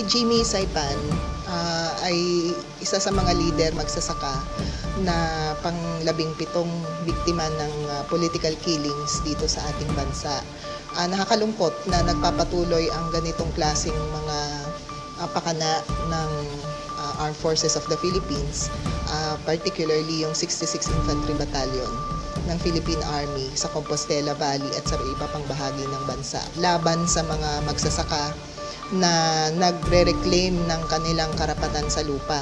Jimmy Saypan ay isa sa mga leader magsasaka na pang-17 biktima ng political killings dito sa ating bansa. Nakakalungkot na nagpapatuloy ang ganitong klaseng mga pakana ng Armed Forces of the Philippines, particularly yung 66 Infantry Battalion ng Philippine Army sa Compostela Valley at sa iba pang bahagi ng bansa laban sa mga magsasaka na nagre-reclaim ng kanilang karapatan sa lupa.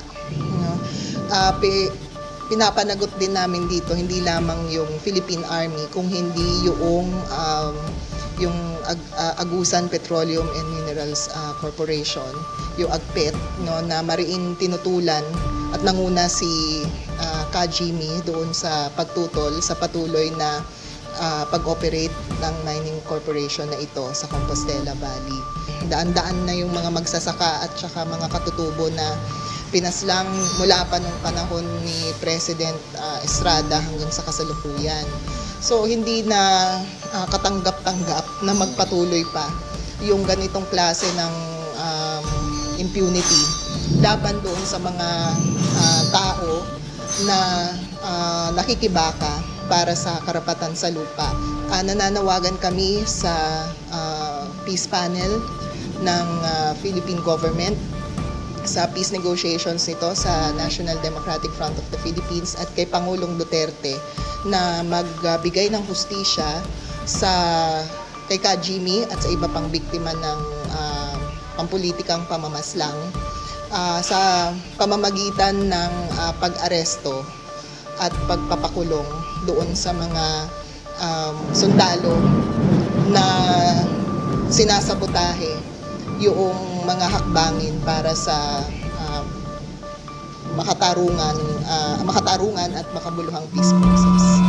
Pinapanagot din namin dito hindi lamang yung Philippine Army kung hindi yung Agusan Petroleum and Minerals Corporation, yung AgPet, no, na mariin tinutulan at nanguna si Jimmy doon sa pagtutol sa patuloy na pag-operate ng mining corporation na ito sa Compostela Valley. Daan-daan na yung mga magsasaka at saka mga katutubo na pinaslang mula pa nung panahon ni President Estrada hanggang sa kasalukuyan. So hindi na katanggap-tanggap na magpatuloy pa yung ganitong klase ng impunity laban doon sa mga tao na nakikibaka para sa karapatan sa lupa. Nananawagan kami sa peace panel ng Philippine government sa peace negotiations nito sa National Democratic Front of the Philippines at kay Pangulong Duterte na magbigay ng hustisya kay Jimmy at sa iba pang biktima ng pampulitikang pamamaslang sa pamamagitan ng pag-aresto at pagpapakulong doon sa mga sundalo na sinasabotahe yung mga hakbangin para sa makatarungan at makabuluhang peace process.